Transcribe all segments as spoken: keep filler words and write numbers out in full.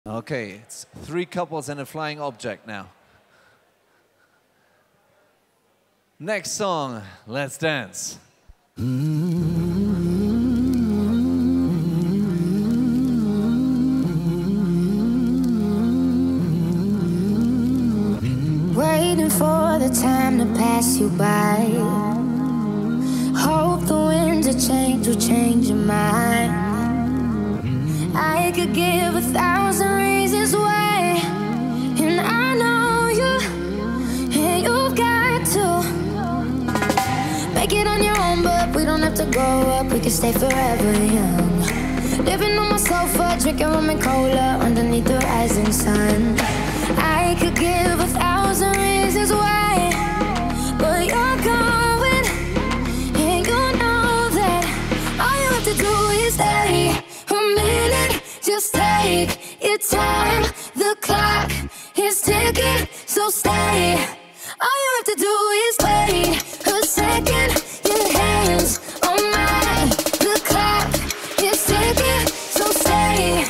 Okay, it's three couples and a flying object now. Next song, let's dance. Waiting for the time to pass you by. Hope the winds of change will change your mind. I could give a thousand reasons why, and I know you, and you've got to make it on your own, but we don't have to grow up, we can stay forever young. Living on my sofa, drinking rum and cola underneath the rising sun. I could give a thousand reasons why, but you're going, and you know that all you have to do is stay a minute. Just take your time, the clock is ticking, so stay. All you have to do is wait a second, your hands on mine. The clock is ticking, so stay.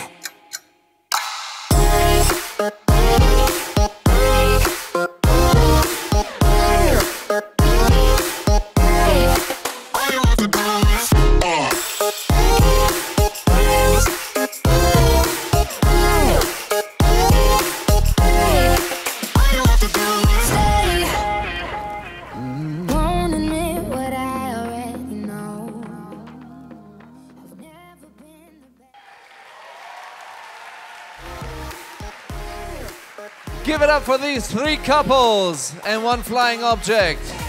All you have to do is Give it up for these three couples and one flying object.